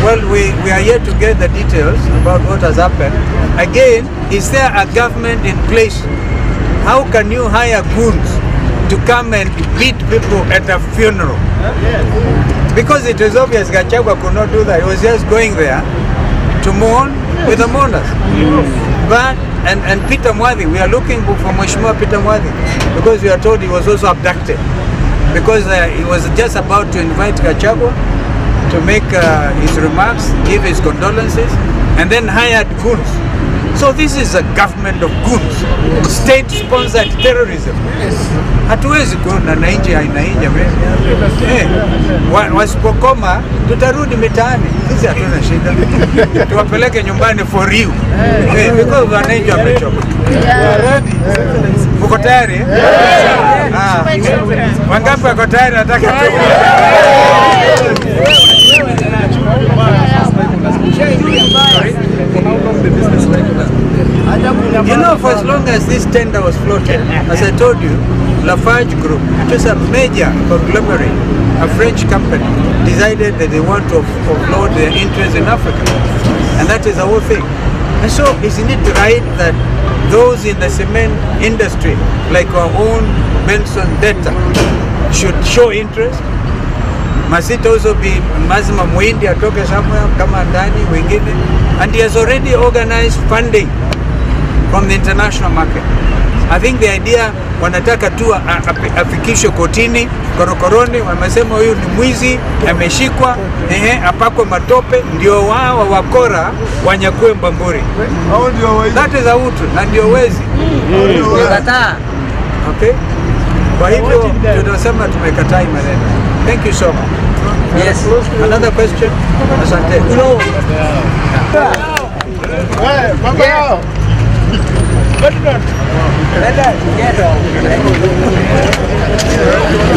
Well, we are yet to get the details about what has happened. Again, is there a government in place? How can you hire goons to come and beat people at a funeral? Because it is obvious Gachagua could not do that. He was just going there to mourn with the mourners. But, and Peter Mwadhi, we are looking for Mheshimiwa Peter Mwadhi, because we are told he was also abducted. Because he was just about to invite Gachagua to make his remarks, give his condolences, and then hired goons. So this is a government of goons, state-sponsored terrorism. Hatuwezi kuona na nchi aina hii jamani. Wasipokoma tutarudi mitaani. Sisi hatuna shida. Tuwapeleke nyumbani for you. Because wananchi wamechoka. Uko tayari? Wangapi wako tayari? Nataka tu. You know, for as long as this tender was floated, as I told you, Lafarge Group, which is a major conglomerate, a French company, decided that they want to offload their interests in Africa. And that is the whole thing. And so, isn't it right that those in the cement industry, like our own Benson Data, should show interest? Must it also be Mazima Mwindi atoke somewhere, kama ndani, wengine? And he has already organized funding from the international market. I think the idea, wanataka tu afikishwe kotini, korokoroni, wamesema huyu ni mwizi, ameshikwa, apakwe matope, ndio wao wakora wanyakue Mbamburi. That is a utu, na ndio wezi. Okay? Kwa hivyo, tunasema tumekataa maneno. Thank you so much. Yes. Another question? Asante. Hey,